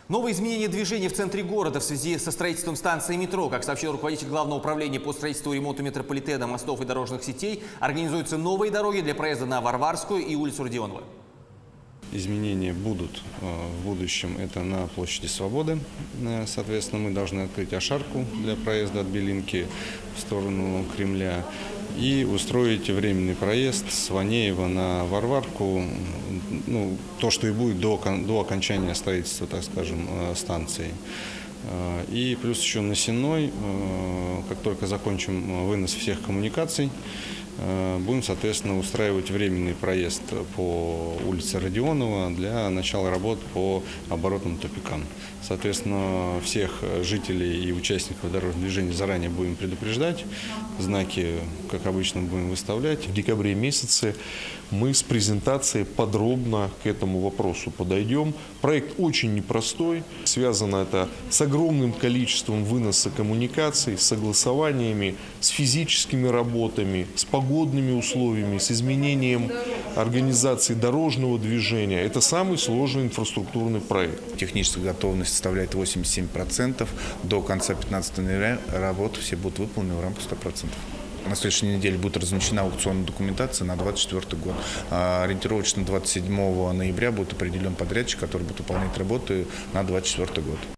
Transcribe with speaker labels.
Speaker 1: Новые изменения движения в центре города в связи со строительством станции метро. Как сообщил руководитель Главного управления по строительству и ремонту метрополитена, мостов и дорожных сетей, организуются новые дороги для проезда на Варварскую и улицу Родионова.
Speaker 2: Изменения будут в будущем. Это на площади Свободы. Соответственно, мы должны открыть Ашарку для проезда от Белинки в сторону Кремля и устроить временный проезд с Ванеева на Варварку. Ну, то, что и будет до окончания строительства, так скажем, станции. И плюс еще на Сенной, как только закончим вынос всех коммуникаций, будем, соответственно, устраивать временный проезд по улице Родионова для начала работ по оборотным тупикам. Соответственно, всех жителей и участников дорожного движения заранее будем предупреждать. Знаки, как обычно, будем выставлять.
Speaker 3: В декабре месяце мы с презентацией подробно к этому вопросу подойдем. Проект очень непростой. Связано это с огромным количеством выноса коммуникаций, с согласованиями, с физическими работами, с погодными условиями, с изменением организации дорожного движения. Это самый сложный инфраструктурный проект.
Speaker 4: Техническая готовность составляет 87%. До конца 15 ноября работы все будут выполнены в рамках 100%. На следующей неделе будет размещена аукционная документация на 2024 год. Ориентировочно 27 ноября будет определен подрядчик, который будет выполнять работы на 2024 год.